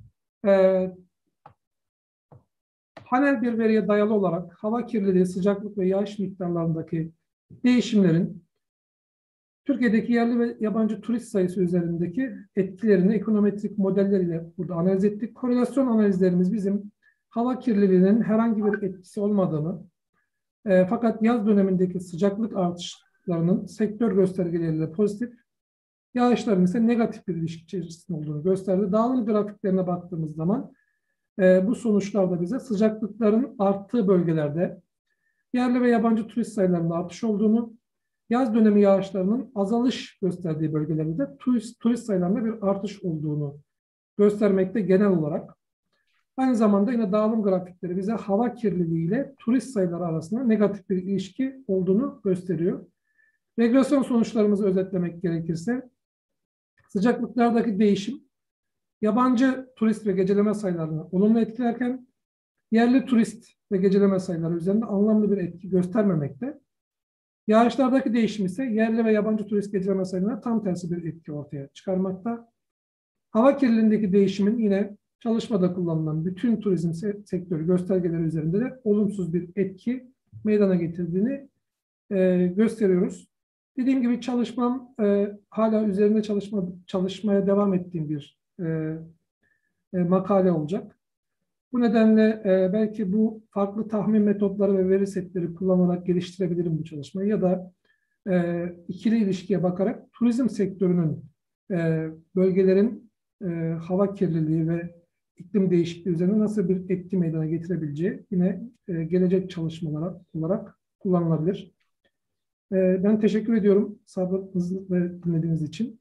panel bir veriye dayalı olarak hava kirliliği, sıcaklık ve yağış miktarlarındaki değişimlerin Türkiye'deki yerli ve yabancı turist sayısı üzerindeki etkilerini ekonometrik modelleriyle burada analiz ettik. Korelasyon analizlerimiz bizim hava kirliliğinin herhangi bir etkisi olmadığını, fakat yaz dönemindeki sıcaklık artışlarının sektör göstergeleriyle pozitif, yağışların ise negatif bir ilişki içerisinde olduğunu gösterdi. Dağılım grafiklerine baktığımız zaman bu sonuçlarda bize sıcaklıkların arttığı bölgelerde yerli ve yabancı turist sayılarında artış olduğunu, yaz dönemi yağışlarının azalış gösterdiği bölgelerde de turist sayılarında bir artış olduğunu göstermekte genel olarak. Aynı zamanda yine dağılım grafikleri bize hava kirliliği ile turist sayıları arasında negatif bir ilişki olduğunu gösteriyor. Regresyon sonuçlarımızı özetlemek gerekirse, sıcaklıklardaki değişim yabancı turist ve geceleme sayılarını olumlu etkilerken, yerli turist ve geceleme sayıları üzerinde anlamlı bir etki göstermemekte. Yağışlardaki değişim ise yerli ve yabancı turist geceleme sayılarına tam tersi bir etki ortaya çıkarmakta. Hava kirliliğindeki değişimin yine çalışmada kullanılan bütün turizm sektörü göstergeleri üzerinde de olumsuz bir etki meydana getirdiğini gösteriyoruz. Dediğim gibi çalışmam hala üzerinde çalışmaya devam ettiğim bir makale olacak. Bu nedenle belki bu farklı tahmin metotları ve veri setleri kullanarak geliştirebilirim bu çalışmayı ya da ikili ilişkiye bakarak turizm sektörünün bölgelerin hava kirliliği ve iklim değişikliği üzerine nasıl bir etki meydana getirebileceği yine gelecek çalışmalar olarak kullanılabilir. Ben teşekkür ediyorum sabrınızı ve dinlediğiniz için.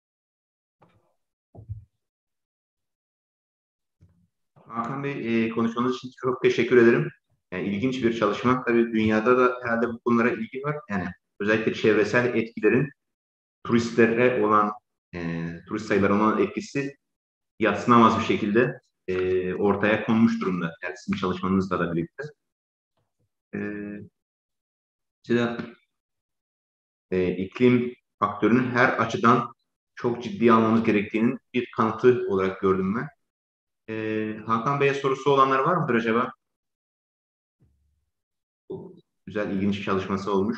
Hakan Bey, konuşmanız için çok teşekkür ederim. Yani ilginç bir çalışma. Tabii dünyada da herhalde bu konulara ilgi var. Yani özellikle çevresel etkilerin turistlere olan, turist sayılarına olan etkisi yadsınamaz bir şekilde ortaya konmuş durumda. Yani sizin çalışmanızla da birlikte. Mesela iklim faktörünün her açıdan çok ciddi almamız gerektiğinin bir kanıtı olarak gördüm ben. Hakan Bey'e sorusu olanlar var mıdır acaba? Güzel, ilginç bir çalışması olmuş.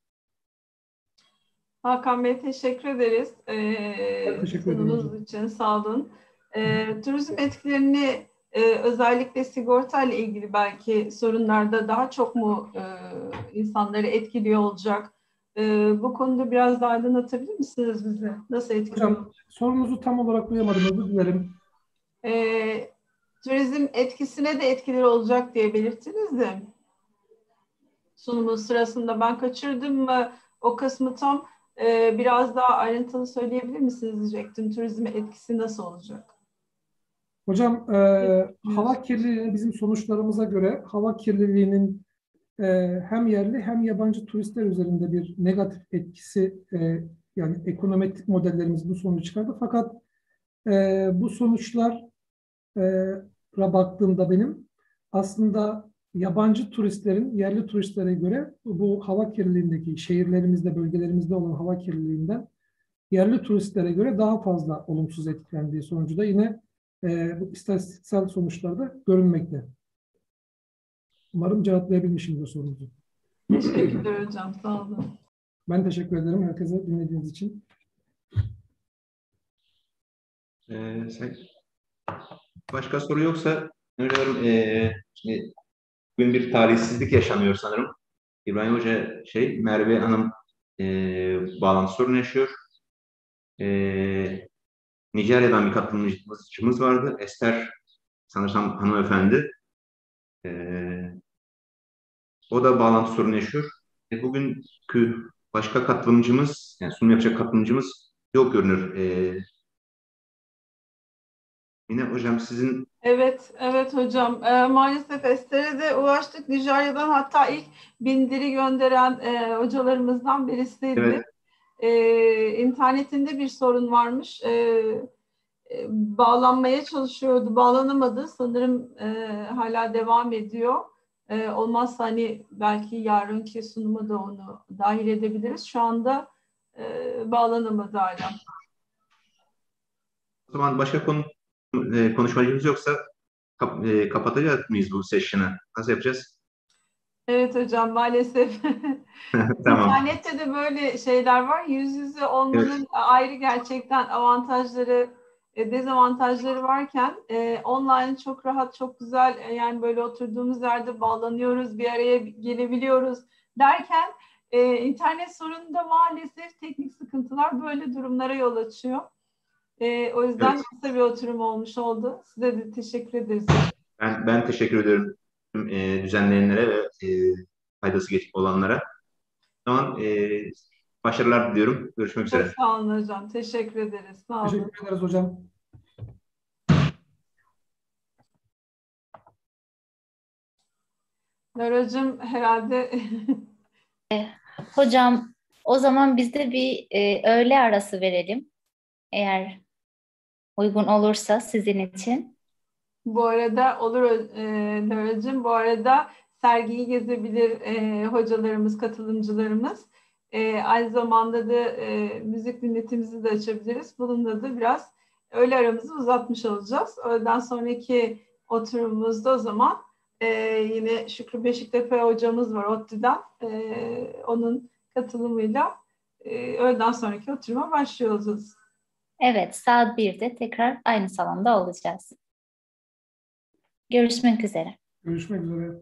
Hakan Bey teşekkür ederiz. Teşekkür ederim. Sununuz için sağ olun. Turizm etkilerini özellikle sigorta ile ilgili belki sorunlarda daha çok mu insanları etkiliyor olacak? Bu konuda biraz daha aydınlatabilir misiniz bizi? Nasıl etkiliyor? Hocam, sorunuzu tam olarak duyamadım, özür dilerim. Turizm etkisine de etkileri olacak diye belirttiniz de sunumun sırasında ben kaçırdım mı o kısmı tam biraz daha ayrıntılı söyleyebilir misiniz diyecektim. Turizme etkisi nasıl olacak? Hocam, hava kirliliği bizim sonuçlarımıza göre hava kirliliğinin hem yerli hem yabancı turistler üzerinde bir negatif etkisi, yani ekonometrik modellerimiz bu sonucu çıkardı. Fakat bu sonuçlara baktığımda benim aslında yabancı turistlerin yerli turistlere göre bu hava kirliliğindeki şehirlerimizde, bölgelerimizde olan hava kirliliğinden yerli turistlere göre daha fazla olumsuz etkilendiği sonucu da yine bu istatistiksel sonuçlarda görünmekte. Umarım cevaplayabilmişimdir sorunuzu. Teşekkürler hocam, sağ olun. Ben teşekkür ederim herkese dinlediğiniz için. Başka soru yoksa öneriyorum. Şimdi bugün bir talihsizlik yaşanıyor sanırım. İbrahim Hoca Merve Hanım bağlantı sorunu yaşıyor. Nijerya'dan bir katılımcımız vardı. Esther sanırsam hanımefendi. O da bağlantı sorunu yaşıyor. Bugünkü başka katılımcımız, yani sunum yapacak katılımcımız yok görünür. Yine hocam sizin Evet, evet hocam. Maalesef Ester'e de ulaştık. Nijerya'dan hatta ilk bindiri gönderen hocalarımızdan birisiydi. evet, İnternetinde bir sorun varmış. Bağlanmaya çalışıyordu, bağlanamadı. Sanırım hala devam ediyor. Olmazsa hani belki yarınki sunuma da onu dahil edebiliriz. Şu anda bağlanamadı hala. o zaman başka konuşmacımız yoksa kapatacak mıyız bu session'ı? Nasıl yapacağız? Evet hocam maalesef. Tamam. İnternette de böyle şeyler var. Yüz yüze Evet, olmanın ayrı gerçekten avantajları, dezavantajları varken online çok rahat, çok güzel yani böyle oturduğumuz yerde bağlanıyoruz, bir araya gelebiliyoruz derken internet sorunu da maalesef teknik sıkıntılar böyle durumlara yol açıyor. O yüzden evet. kısa bir oturum olmuş oldu. Size de teşekkür ederiz. Ben teşekkür ediyorum tüm düzenleyenlere ve faydası olanlara. O zaman başarılar diliyorum. Görüşmek Çok üzere. sağ olun hocam. Teşekkür ederiz. Sağ olun. Teşekkür ederiz hocam. Lara'cığım herhalde Hocam, o zaman biz de bir öğle arası verelim. Eğer uygun olursa sizin için. bu arada olur Lara'cığım. Bu arada sergiyi gezebilir hocalarımız, katılımcılarımız. Aynı zamanda da müzik dinletimizi de açabiliriz. Bununla da biraz öğle aramızı uzatmış olacağız. Öğleden sonraki oturumumuzda o zaman yine Şükrü Beşiktepe hocamız var ODTÜ'den. Onun katılımıyla öğleden sonraki oturuma başlıyoruz. Evet, saat 1'de tekrar aynı salonda olacağız. Görüşmek üzere. Görüşmek üzere.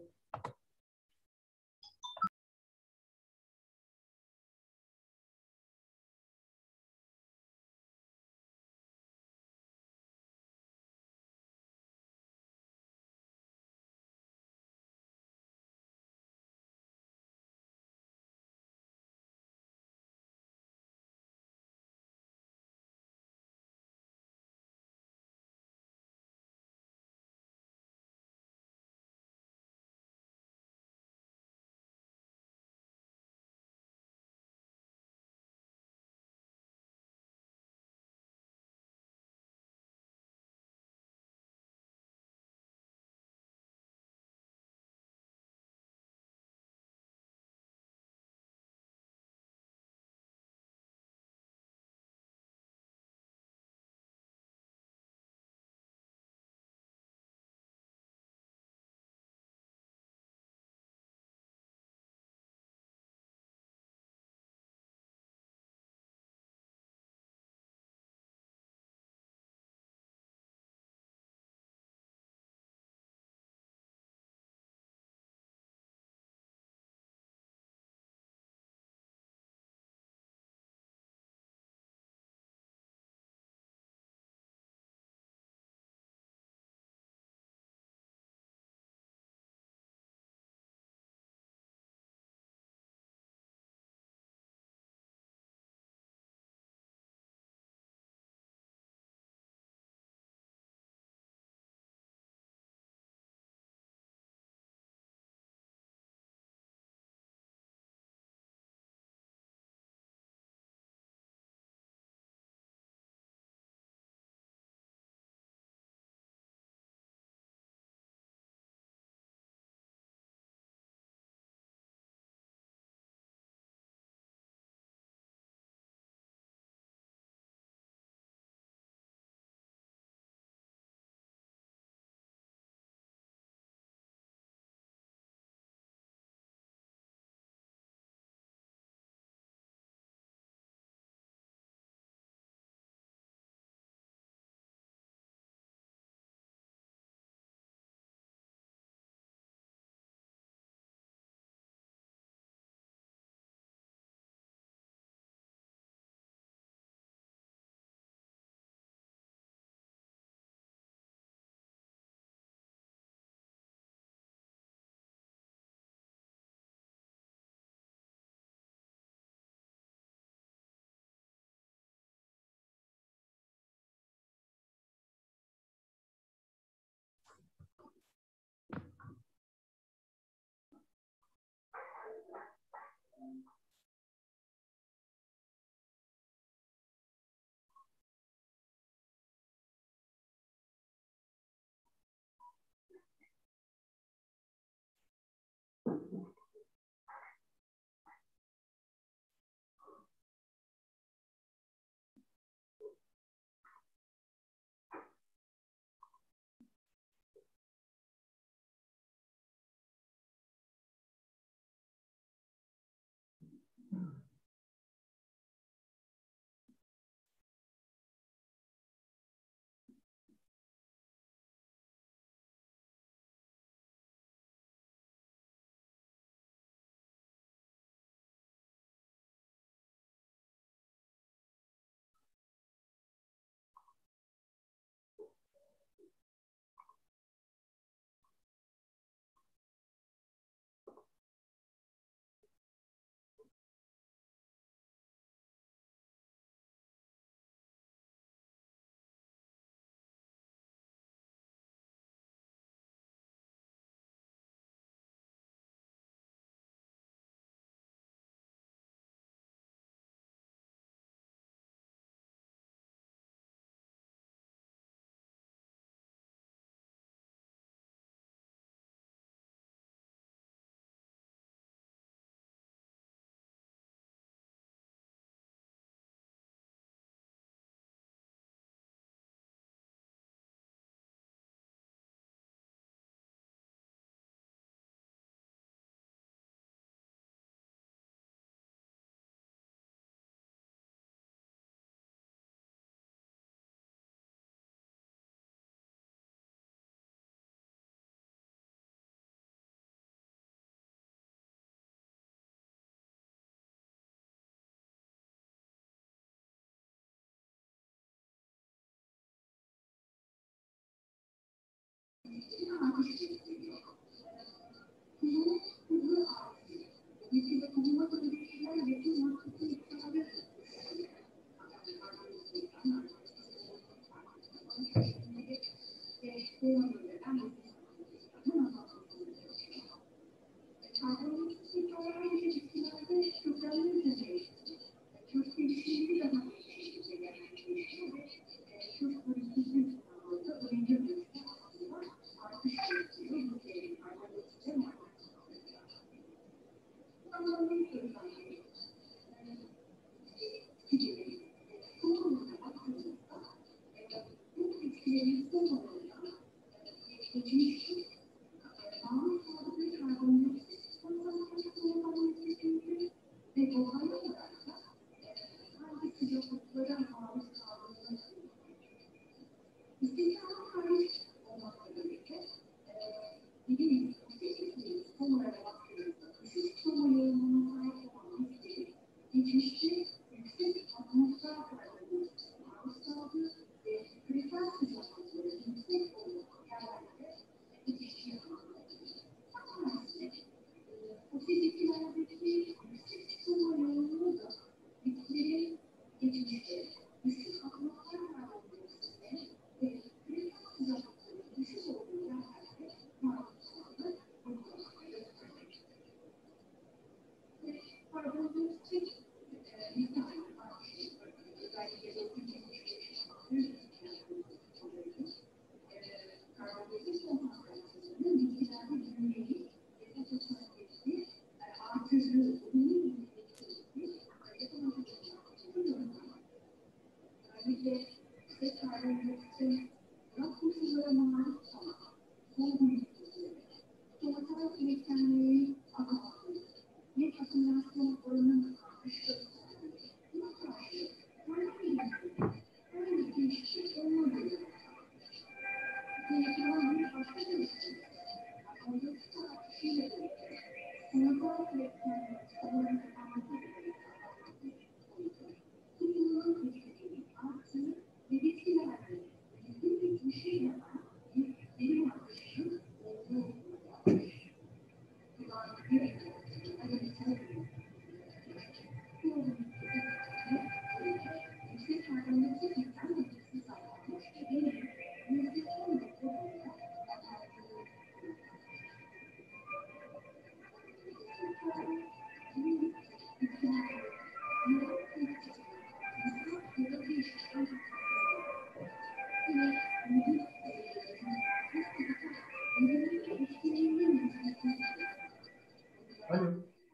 Alo.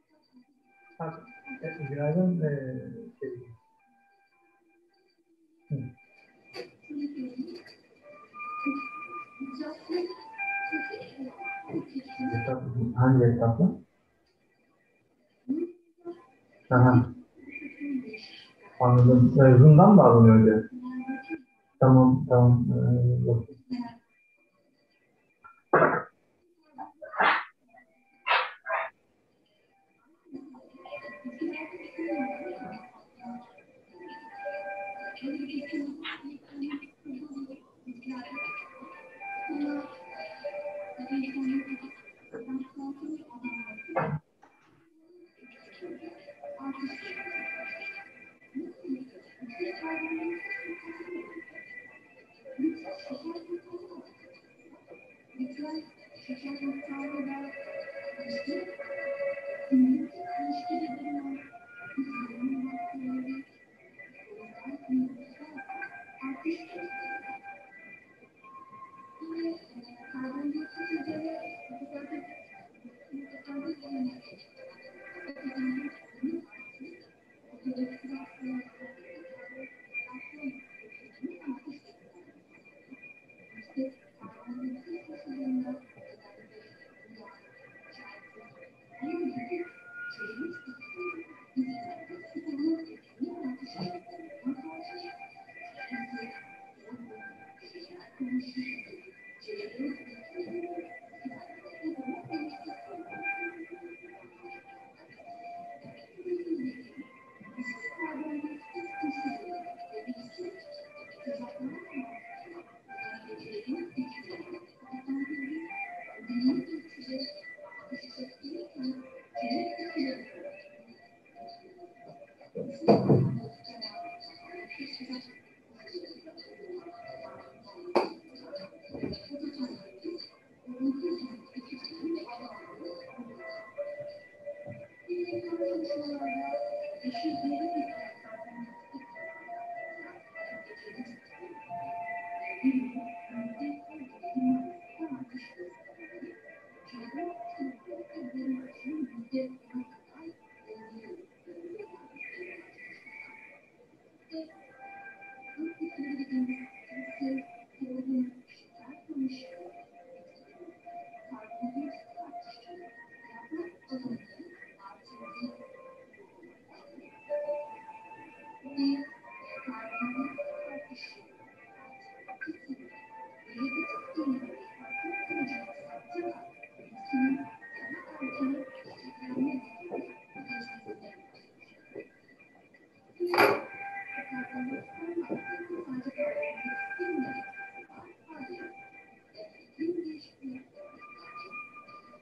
Günaydın. Hangi etapta? Aha. Anladım. Zoom'dan mı alınıyor diye? Tamam, tamam. Bakayım.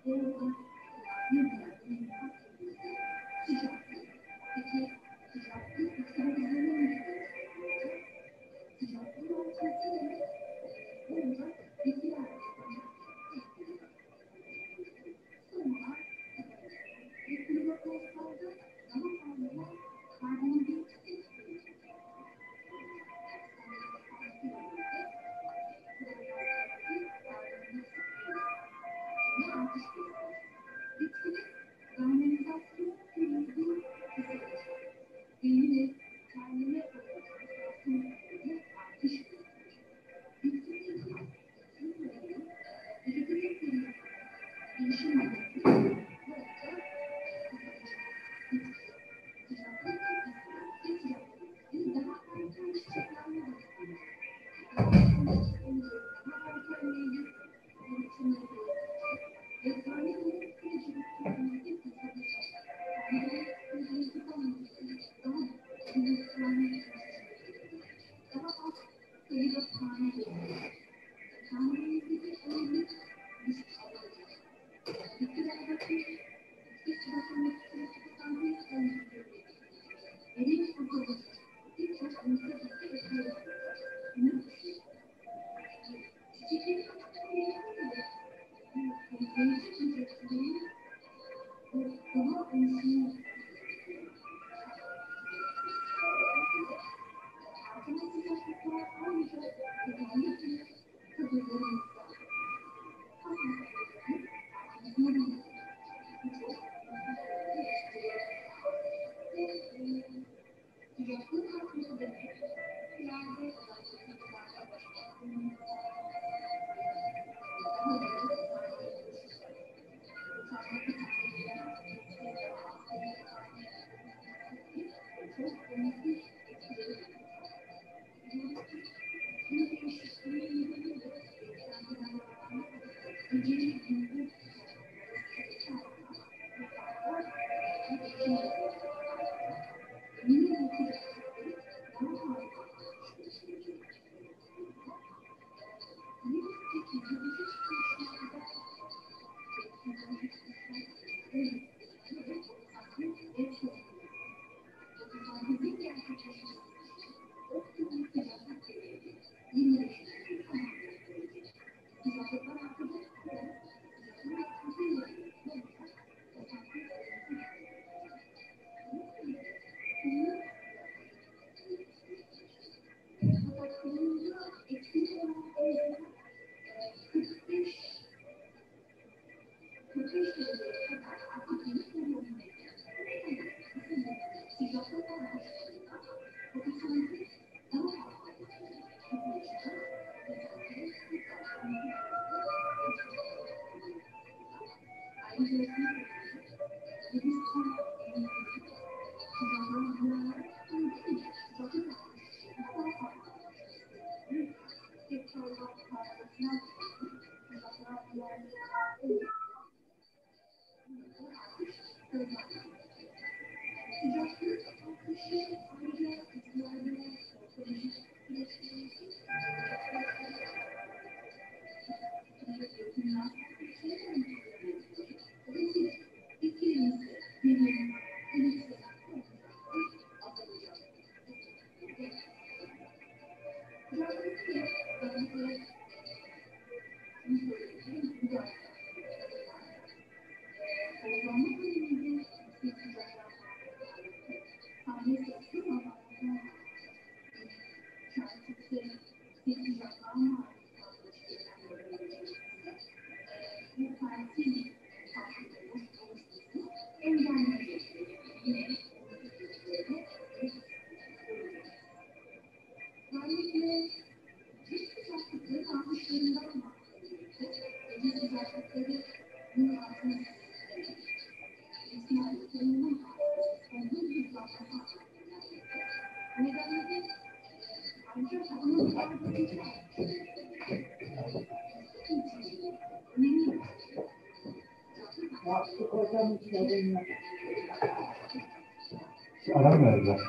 Ara mı vereceğiz?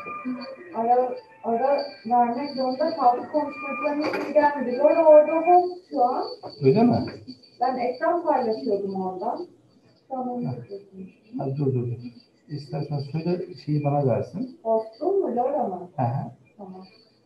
Ara vermek zorunda kaldık. Konuşmacıların hiçbiri gelmedi. Bu arada orada home şu an. Öyle mi? Ben ekran paylaşıyordum orada. Tamam. Hadi dur. İstersen söyle şeyi bana versin. Host'un mu? Lora mı? Hı hı. Tamam.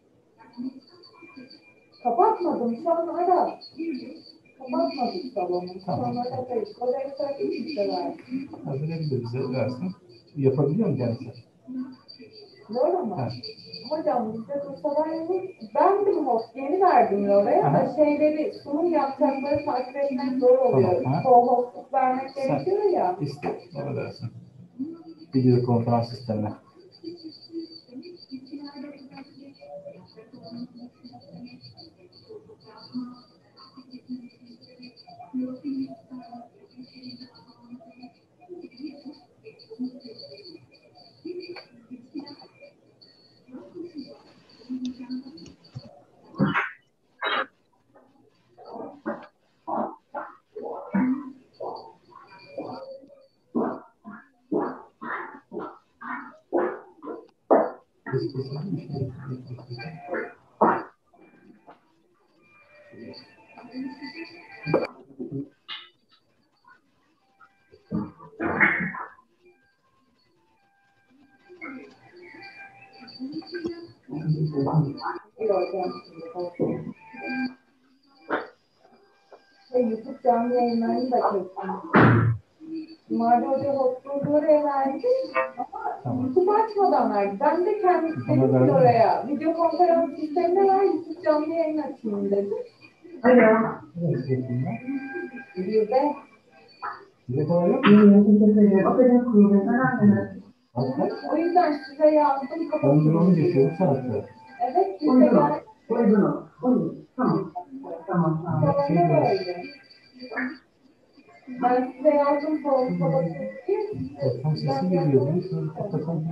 Kapatmadım. Şu an ara. Kapatmadım salonu. Tamam. Sonra kapayız. Oraya sakın işte versin. Hazırlayabilir bize versin. Yapabiliyor mu kendisi? Lora mı? Evet. Hocam bizde Bursa'dan bendim host. Yeni verdim Lora'ya da şeyleri, sunum yapacakları takip etmek zor oluyor. Tamam, Sol hostluk vermek Sen gerekiyor ya. İşte bana versin. Video konferans sistemine. YouTube canlı yayınlarını da çektim. Mali Hoca hostluğu oraya verdi ama YouTube açmadan verdi. Ben de kendim dedim oraya video konferans sistemine ver, YouTube canlı yayın açayım dedim. Alo. Bir de. Bize kolay yok. O yüzden size yazdım. Onu geçiyorum saatte. Evet, size geldim. Tamam. Sonra böyle. Ben size yazdım falan falan diye. Tam sesi geliyor. Şunu kapatalım.